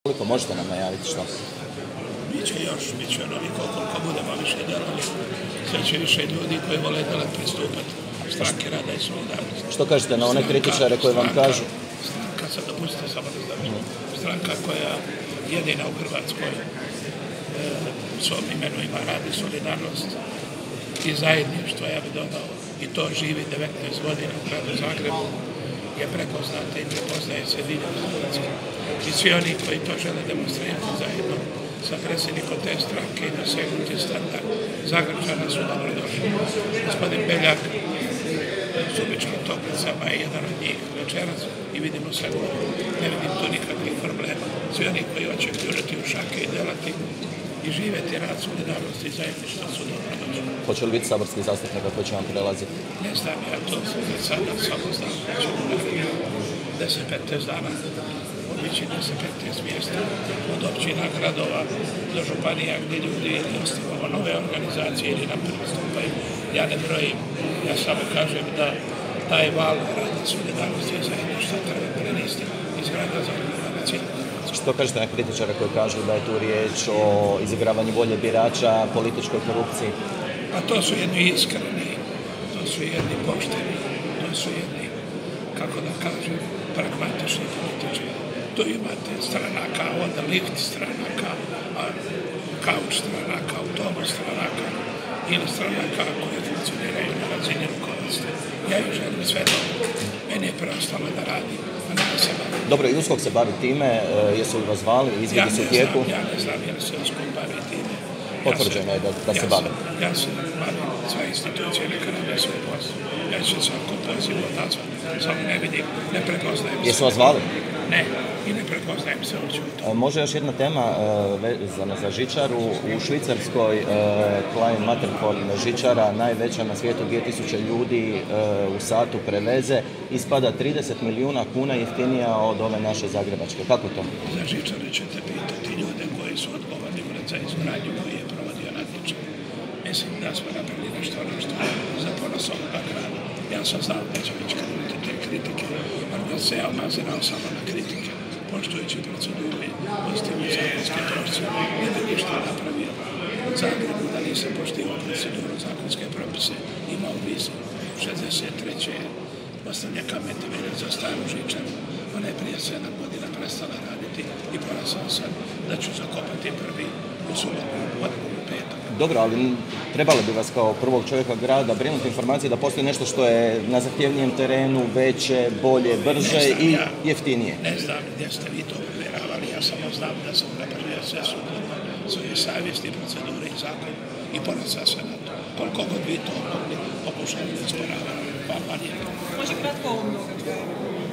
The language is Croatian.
Koliko možete nam najaviti što? Biće onoliko koliko budemo više djelovali. Sve će više ljudi koji vole delat pristupati stranke rada i solidarnosti. Što kažete na one kritičare koji vam kažu? Stranka, sad dopustite samo da znam, stranka koja jedina u Hrvatskoj u svom imenu ima rad i solidarnost i zajedništvo, ja bih dodao, i to živi 19 godina u gradu Zagrebu, je prepoznata i prepoznaje se diljem Hrvatske. I svi oni koji to žele demonstrirati zajedno sa predsjednikom te stranke i dosegnuti standard Zagrebčana su dobrodošli. Gospodin Beljak u Subičkim Toplicama je jedan od njih večeras i vidimo se, ne vidim tu nikakvih problema. Svi oni koji hoće pljužiti u šake i delati i živjeti rad solidarnosti i zajedništva su dobrodošli. Hoće li biti saborski zastupnika koji će vam prelaziti? Ne znam, ja to za sada samo znam da ćemo naraviti 10-15 dana, obići 10-15 mjesta, od općina, gradova do županija gdje ljudi ili osnovamo nove organizacije ili nam pristupaju. Ja ne brojim, ja samo kažem da taj val rada solidarnosti i zajedništva treba prenesti iz grada Zagreba na cijelu. Što kažete na kritičara koji kažu da je tu riječ o izigravanju volje birača, političkoj korupciji? A to su jedni iskreni, to su jedni pošteni, to su jedni, kako da kažem, pragmatični političari. Tu imate stranaka, onda lift stranaka, kauč stranaka, autobus stranaka ili stranaka koje funkcioniraju na razini rukovodstva. Ja joj želim sve dobro. Meni je preostalo da radim, a ne da se bavim. Dobro, i USKOK se bavi time, jesu li vas zvali, izvidi su u tijeku? Ja ne znam jer se USKOK bavi time. Potvrđeno je da se bave. Ja se bavim, sve institucije neka rade svoj posao. Ja ću svakom pozivu odzvati, samo ne vidim, ne prepoznajem se. Jesu vas zvali? Ne, i ne prepoznajem se uopće u to. Može još jedna tema vezana za žičaru. U Švicarskoj Klein Matterhorn žičara, najveća na svijetu, 2000 ljudi u satu preveze, ispada 30 milijuna kuna jeftinija od ove naše zagrebačke. Kako to? Za žičare ćete pitati ljude koji su odgovorni ured za izgradnju koji je provodio natječaj. Mislim da smo napravili nešto za ponos ovoga grada. Ja sam znao da će već krenuti te kritike, ali da se ja omazirao samo na kritike, poštujući proceduru i pozitivni zakonske trošce, ne bi ništa napravio u Zagrebu, da nisam poštivao proceduru zakonske propise, imao vizu. 63. je postavlja kamen temeljac za staru žičaru. Ona je prije 7 godina prestala raditi i porasao sam da ću zakopati prvi u subotu, u petak. Dobro, ali trebalo bi vas kao prvog čovjeka grada brinuti informacije da postoji nešto što je na zahtjevnijem terenu veće, bolje, brže i jeftinije. Ne znam gdje ste vi to provjeravali, ja samo znam da sam napravio sve sukladno svoje savjesti, procedure i zakon i ponosao se na to. Koliko god vi to mogli pokušali da sporavati. Hvala lijepo. Može kratko o ovom događaju?